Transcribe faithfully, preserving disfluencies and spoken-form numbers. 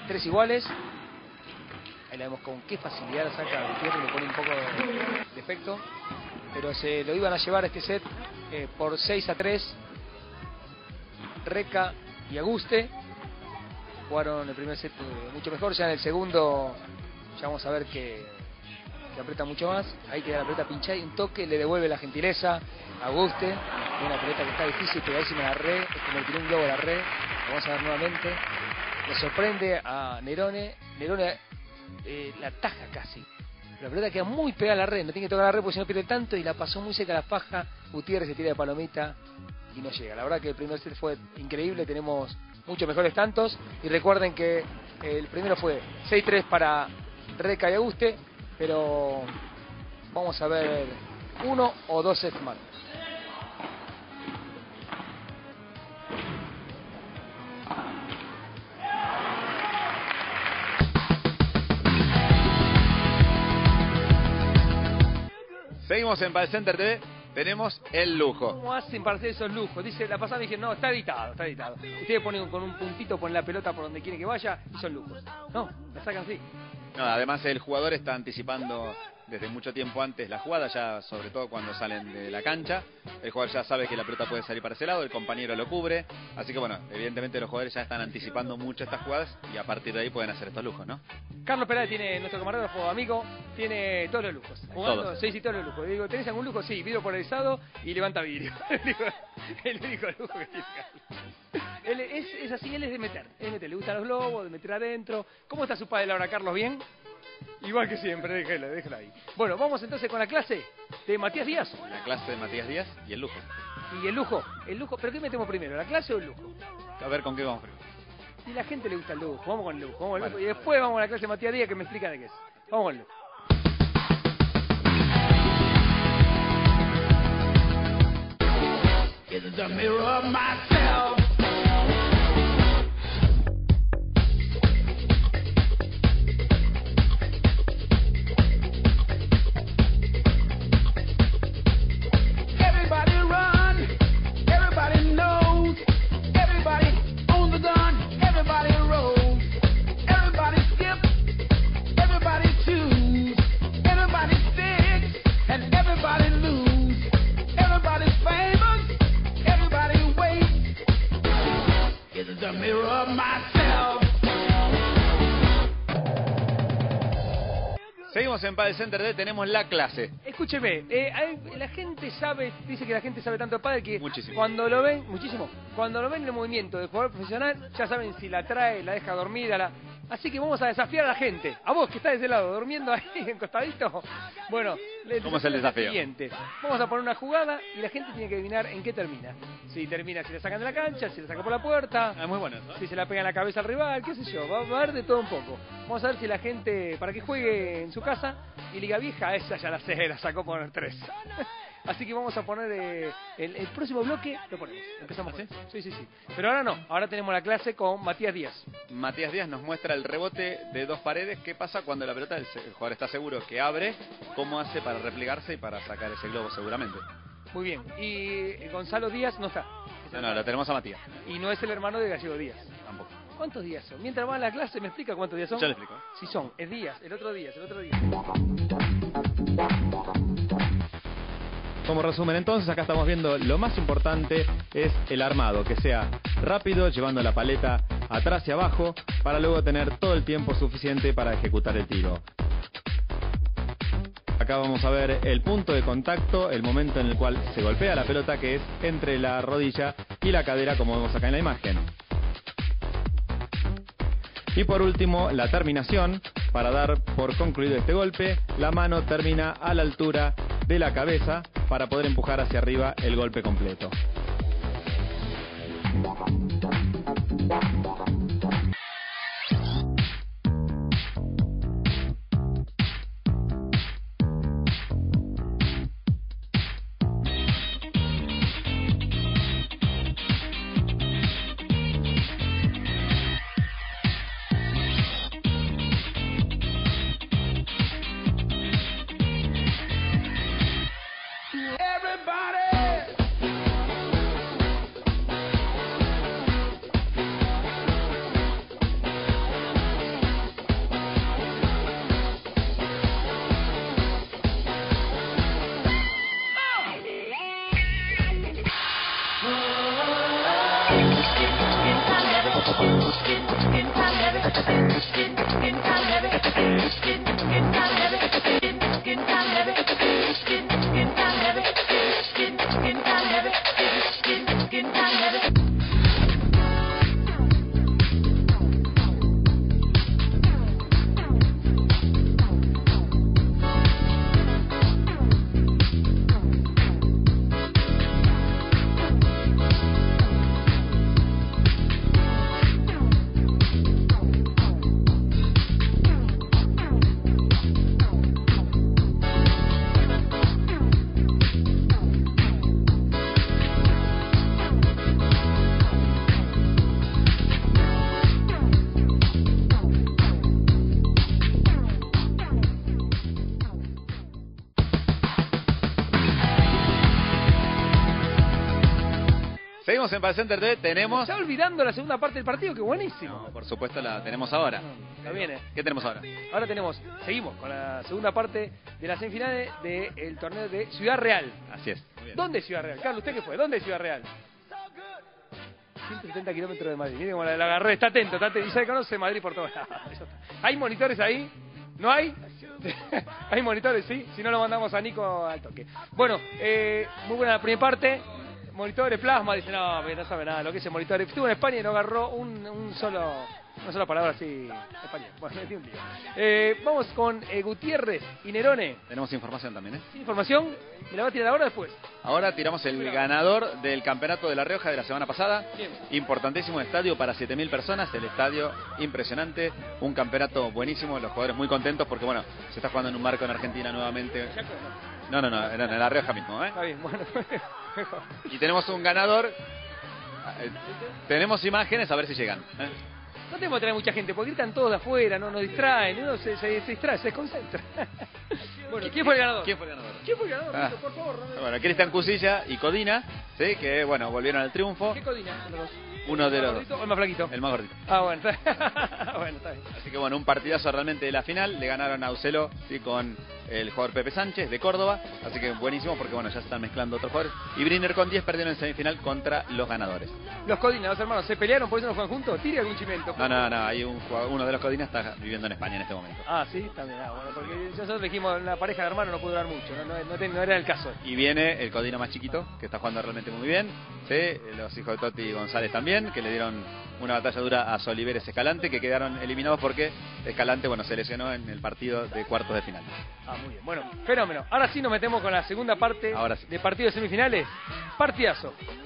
tres iguales. Ahí la vemos con qué facilidad la saca Gutiérrez, le pone un poco de efecto. Pero se lo iban a llevar este set eh, por seis a tres. Reca y Aguste jugaron el primer set eh, mucho mejor. Ya en el segundo ya vamos a ver que, que aprieta mucho más. Ahí queda la pelota pinchada y un toque le devuelve la gentileza a Aguste. Una pelota que está difícil, pegadísima a la red. Es como el tiró un globo a la red. Lo vamos a ver nuevamente. Le sorprende a Nerone. Nerone eh, la taja casi. La pelota queda muy pegada a la red. No tiene que tocar la red porque si no pierde tanto. Y la pasó muy cerca a la faja. Gutiérrez se tira de palomita y no llega. La verdad que el primer set fue increíble. Tenemos muchos mejores tantos. Y recuerden que el primero fue seis tres para Reca y Aguste. Pero vamos a ver uno o dos sets más. Seguimos en Padel Center T V, tenemos el lujo. ¿Cómo hacen para hacer esos lujos? Dice, la pasada dije, no, está editado, está editado. Ustedes ponen con un puntito, ponen la pelota por donde quieren que vaya y son lujos. No, la sacan así. No, además el jugador está anticipando desde mucho tiempo antes la jugada, ya sobre todo cuando salen de la cancha. El jugador ya sabe que la pelota puede salir para ese lado, el compañero lo cubre. Así que bueno, evidentemente los jugadores ya están anticipando mucho estas jugadas y a partir de ahí pueden hacer estos lujos, ¿no? Carlos Peláez tiene, nuestro camarógrafo amigo, tiene todos los lujos. Jugando, todos. Sí, sí, todos los lujos. Le digo, ¿tenés algún lujo? Sí, vidrio polarizado y levanta vidrio. El único lujo que tiene Carlos. Él es, es así, él es de meter. Es de meter, le gustan los globos, de meter adentro. ¿Cómo está su padre ahora, Carlos? ¿Bien? Igual que siempre, déjalo, déjalo ahí. Bueno, vamos entonces con la clase de Matías Díaz. La clase de Matías Díaz y el lujo. Y el lujo, el lujo, ¿pero qué metemos primero, la clase o el lujo? A ver con qué vamos primero. Si la gente le gusta el lujo, vamos con el lujo, vamos con el Vale. lujo. Y después vamos a la clase de Matías Díaz que me explica de qué es. Vamos con el lujo. It's the mirror of myself. Everybody run, everybody knows, everybody owns the gun, everybody rolls, everybody skip, everybody choose, everybody sticks, and everybody lose, everybody's famous. Everybody waits. It's the mirror of myself. Seguimos en Padel Center T V, tenemos la clase. Escúcheme, eh, hay- la gente sabe, dice que la gente sabe tanto de pádel que Muchísimo. cuando lo ven, muchísimo, cuando lo ven en el movimiento del jugador profesional, ya saben si la trae, la deja dormida, la... Así que vamos a desafiar a la gente. A vos que estás de ese lado, durmiendo ahí encostadito. Bueno, le- ¿Cómo es el desafío? Siguiente. Vamos a poner una jugada y la gente tiene que adivinar en qué termina. Si termina, si la sacan de la cancha, si la sacan por la puerta, Ah, muy bueno eso, ¿eh? si se la pega en la cabeza al rival, qué sé yo. Va, va a haber de todo un poco. Vamos a ver si la gente, para que juegue en su casa, y Liga Vieja, esa ya la sé, la sacó por tres. Así que vamos a poner eh, el, el próximo bloque, lo ponemos. Empezamos con eso. Sí, sí, sí. Pero ahora no, ahora tenemos la clase con Matías Díaz. Matías Díaz nos muestra el rebote de dos paredes. ¿Qué pasa cuando la pelota, el el jugador está seguro que abre? ¿Cómo hace para replegarse y para sacar ese globo seguramente? Muy bien. Y eh, Gonzalo Díaz no está. No, no, lo tenemos a Matías. Y no es el hermano de Gallego Díaz. Tampoco. ¿Cuántos días son? Mientras va a la clase, ¿me explica cuántos días son? Yo le explico. Sí son, es días, el otro día, el otro día. Como resumen, entonces, acá estamos viendo lo más importante es el armado, que sea rápido, llevando la paleta atrás y abajo, para luego tener todo el tiempo suficiente para ejecutar el tiro. Acá vamos a ver el punto de contacto, el momento en el cual se golpea la pelota, que es entre la rodilla y la cadera, como vemos acá en la imagen. Y por último, la terminación. Para dar por concluido este golpe, la mano termina a la altura de la cabeza para poder empujar hacia arriba el golpe completo. Everybody seguimos en Paracenter T V, tenemos... Está olvidando la segunda parte del partido, que buenísimo. No, por supuesto la tenemos ahora. Está bien, ¿eh? ¿Qué tenemos ahora? Ahora tenemos, seguimos con la segunda parte de las semifinales del torneo de Ciudad Real. Así es. Muy bien. ¿Dónde es Ciudad Real? Carlos, ¿usted qué fue? ¿Dónde es Ciudad Real? ciento setenta kilómetros de Madrid. Miren cómo la, la agarré, está atento, está atento. Y se conoce Madrid por todos lados. ¿Hay monitores ahí? ¿No hay? ¿Hay monitores? Sí. Si no, lo mandamos a Nico al toque. Bueno, eh, muy buena la primera parte. Monitores, plasma. Dice, no, no sabe nada lo que es el monitor. Estuvo en España y no agarró un, un solo... Una sola palabra así, español. Bueno, me metí un lío. Eh, vamos con eh, Gutiérrez y Nerone. Tenemos información también, ¿eh? ¿Sin información? ¿Me la va a tirar ahora o después? Ahora tiramos el ganador del campeonato de La Rioja de la semana pasada. Bien. Importantísimo estadio para siete mil personas. El estadio impresionante. Un campeonato buenísimo. Los jugadores muy contentos porque, bueno, se está jugando en un marco en Argentina nuevamente. No, no, no, era en La Rioja mismo, ¿eh? Está bien, bueno. Y tenemos un ganador. Eh, tenemos imágenes, a ver si llegan, ¿eh? No tenemos que traer mucha gente, porque gritan todos de afuera, no nos distraen, uno se, se, se distrae, se desconcentra. Bueno, ¿quién fue el ganador? ¿Quién fue el ganador? ¿Quién fue el ganador? Ah. Por favor. No me... Bueno, Cristian Cusilla y Codina, ¿sí? Que, bueno, volvieron al triunfo. ¿Qué Codina? Los dos. Uno de los ¿El más gordito o el más flaquito? El más gordito. Ah, bueno, está... bueno, está bien. Así que, bueno, un partidazo realmente de la final. Le ganaron a Ucelo, ¿sí? Con el jugador Pepe Sánchez de Córdoba. Así que buenísimo porque, bueno, ya se están mezclando otros jugadores. Y Briner con diez perdieron en semifinal contra los ganadores. Los Codina, los hermanos, ¿se pelearon por eso no juegan juntos? Tire algún chimento. No, no, no. Hay un jugador, uno de los Codina está viviendo en España en este momento. Ah, sí, también. Ah, bueno, porque nosotros dijimos una pareja de hermanos no puede durar mucho, no, no, no, te- no era el caso. Y viene el Codina más chiquito, que está jugando realmente muy bien. ¿Sí? Los hijos de Totti y González también, que le dieron una batalla dura a Soliveres Escalante, que quedaron eliminados porque Escalante, bueno, se lesionó en el partido de cuartos de final. Ah, muy bien. Bueno, fenómeno. Ahora sí nos metemos con la segunda parte Ahora sí. de partidos semifinales. Partidazo.